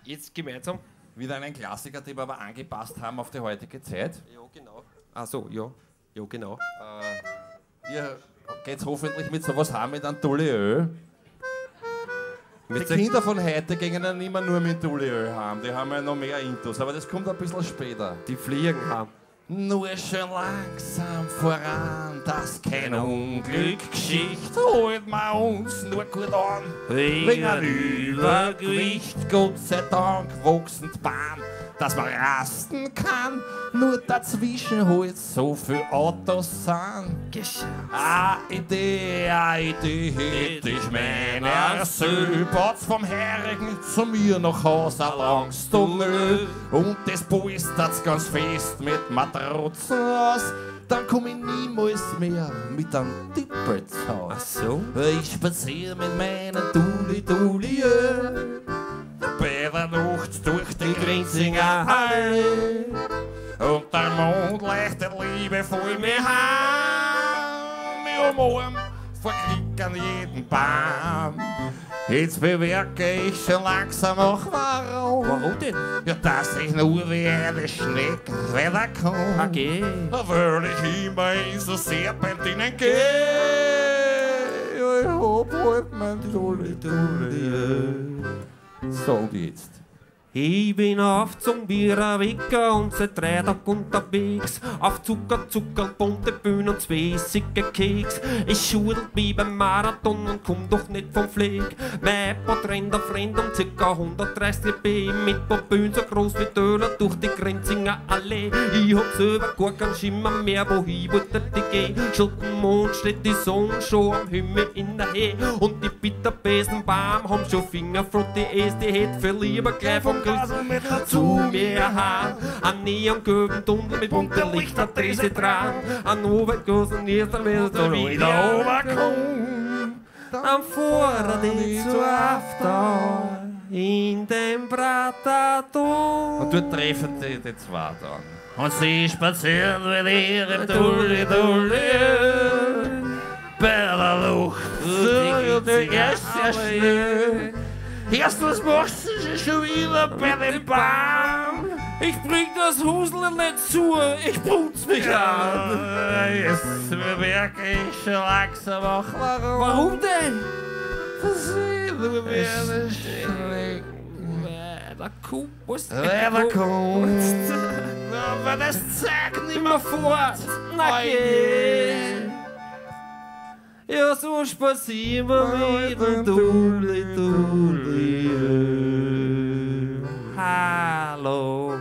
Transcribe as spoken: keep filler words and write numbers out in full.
Jetzt gemeinsam. Wieder einen Klassiker, den wir aber angepasst haben auf die heutige Zeit. Ja, genau. Ach so, ja. Ja, genau. Äh, ihr geht's hoffentlich mit sowas haben mit einem Tulliöl. Die Mit der- Kinder von heute gehen ja nicht mehr nur mit Tulliöl haben, die haben ja noch mehr Intus, aber das kommt ein bisschen später. Die fliegen haben. Nur schön langsam voran, das kein Unglück Geschichte, holt man uns nur gut an. Wegen ein Übergewicht, Gott sei Dank, wachsen die Bahn, dass man rasten kann, nur dazwischen halt so viel Autos sind. Geschafft. Eine Idee, eine Idee hätte ich meiner Söhlplatz vom Herrigen zu mir nach Haus erlangst du Müll. Und das polstert's ganz fest mit Matratzen aus, dann komm ich niemals mehr mit einem Tippel zu Ach Haus. so? Ich spazier mit meiner Dulli Dulli bei der Nacht durch die Grinzinger Halle. Und der Mond leuchtet liebevoll mir heim. Wir umarmen, verklickern jeden Baum. Jetzt bewerke ich schon langsam auch warum. Warum denn? Ja, dass ich nur wie eine Schnecke weiterkomme. Okay. Weil ich immer in so Serpentinen gehe. Ja, ich hab halt mein Dulli Dulli. So jetzt. Ich bin auf zum Biererwecker und seit drei Tagen unterwegs. Auf Zucker, Zucker, bunte Bühnen und zwiesige Keks. Ich schudelt mich beim Marathon und komm doch nicht vom Fleck. Mein iPod rennt auf Renn um ca. hundertdreißig dB mit Popünen so groß wie Döner durch die Grenzinger Allee. Ich hab selber gar keinen Schimmer mehr, wohin wollte die gehen. Schuldenmond steht die Sonne schon am Himmel in der Höhe. Und die Bitterbesenbaum haben schon Fingerfront, die es, die hätt viel lieber gleich vom Glas zu mir haben. An neongelben Tunnel mit bunten Lichter, Trese dran. An Obergosen, erster Welt, und wieder oberkommen. Dann fuhr die zur Afton in dem Bratadon. Und dort treffen die, die zwei dann. Und sie spazieren mit ihrem Dulli Dulli bei der Luft. So, die erste Schnee. Erst was machst du schon wieder bei dem Baum? Ich bring das Husel nicht zu, ich putz mich an. Jetzt bemerke ich schon langsam auch warum. Warum denn? Versieh, du wirst schlecht. Der Kuh muss Wer kommt? Aber das zeigt nicht mehr fort. Na geh. Ja, so spazieren wir mit dem Dulli Dulli. Hallo.